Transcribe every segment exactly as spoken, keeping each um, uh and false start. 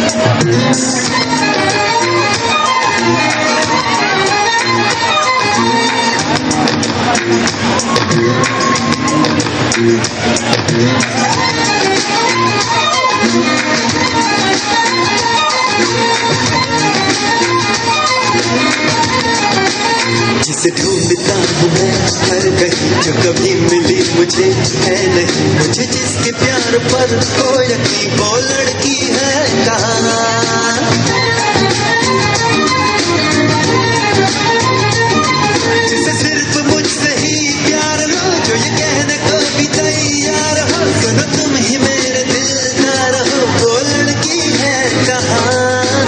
जिसे ढूंढता हूँ मैं हर कहीं, जो कभी मिली मुझे है नहीं। मुझे जिसके प्यार पर हो यकीन, वो लड़की है कहाँ। जिसे सिर्फ मुझसे ही प्यार हो, जो ये कहने को भी तैयार हो, सुनो तुम ही मेरे दिलदार हो, वो लड़की है कहाँ।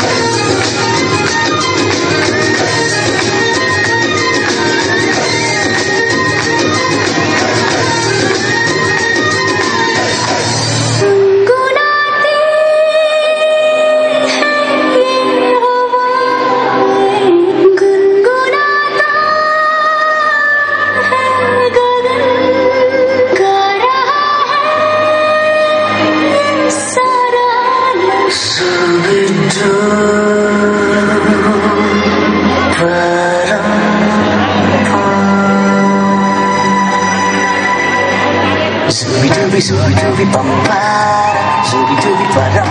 Zooby dooby bum bum, zooby dooby badam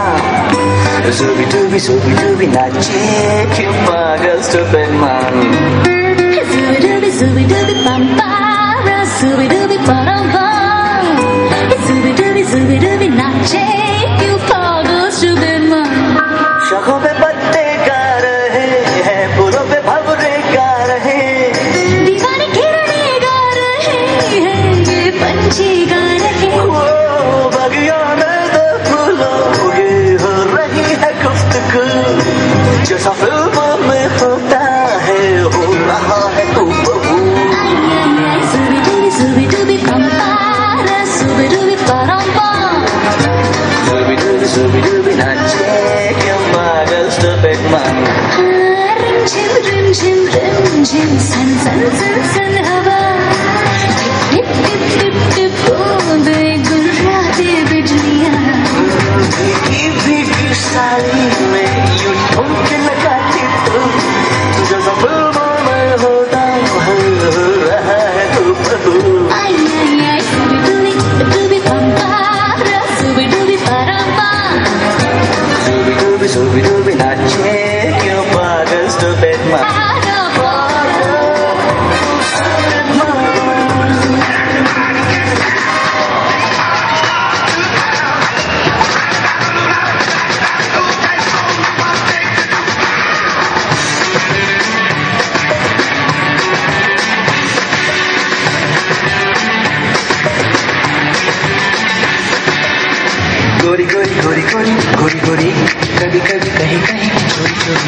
bum, zooby dooby zooby dooby nache क्यों पागल stupid man. Zooby dooby zooby dooby bum bum, zooby dooby badam bum, zooby dooby zooby dooby nache क्यों पागल stupid man. शाखों पे पत्ते गा रहे हैं, फूलों पे भंवरे गा रहे, दीवाने किरणें गा रहे हैं, ये पंछी गा रहे हैं। बगिया में तो फूलों ये हो रही है गुफ्तगू, जैसा फिल्मों में होता है हो रहा है हूबहू। Zooby dooby zooby dooby bum bum, zooby dooby badam bum, zooby dooby zooby dooby nache क्यों पागल stupid man. रिमझिम रिमझिम रिमझिम सन सन सन सन हवा, टिप टिप टिप टिप बूंदे गुर्राते बिजलियाँ, भीगी भीगी साड़ी में यूं ठुमके लगाती तू, जैसा फिल्मों में होता है हो रहा है हूबहू. आई आई आई zooby dooby dooby bum bum, zooby dooby badam bum, zooby dooby zooby dooby nache क्यों पागल stupid man. गोरी गोरी गोरी गोरी गोरी गोरी, कभी कभी कहीं कहीं चोरी चोरी.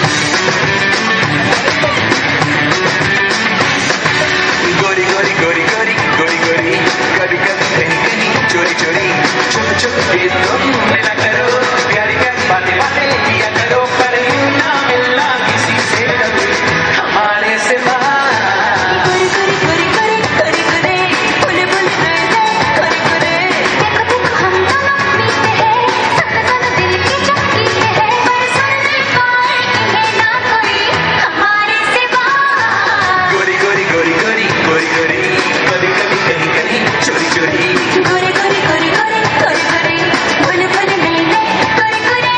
गोरी गोरी गोरी गोरी गोरी गोरी, कभी कभी कहीं कहीं चोरी चोरी. चुप चुप के तुम मिला करो, प्यारी प्यारी बातें बातें किया करो, पर यूं ना मिलना किसी से कभी हमारे सिवा. गोरी गोरी गोरी गोरी गोरी गोरी, बोले बोले बोले गोरी गोरी, देखो देखो हम दोनों मिलते हैं, सन सन दिल की चमकी है, पर सुनने पाए इन्हें ना कोई हमारे सिवा. गोरी गोरी गोरी गोरी गोरी गोरी, कभी कभी कहीं कहीं चोरी चोरी. गोरी गोरी गोरी गोरी गोरी गोरी, बोले बोले नहीं नहीं गोरी गोरी,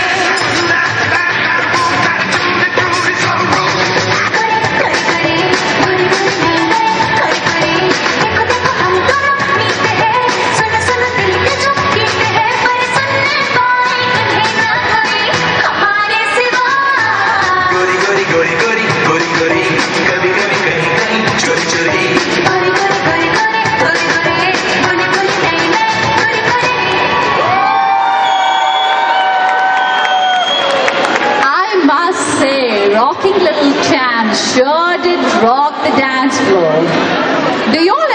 गोरी गोरी गोरी गोरी नहीं नहीं गोरी गोरी, देखो देखो हम दोनों मिलते हैं, सुनो सुनो दिल की चमकी है, पर सुनने पाए इन्हें ना कोई हमारे सिवा. गोरी गोरी गोरी गोरी गोरी गोरी, कभी कभी कहीं कहीं चोरी चोरी. गोरी गोरी गोरी गोरी गोरी गोरी, बोले बोले नहीं नहीं गोरी गोरी. I must say, Rocking Little Champ sure did rock the dance floor. Do you all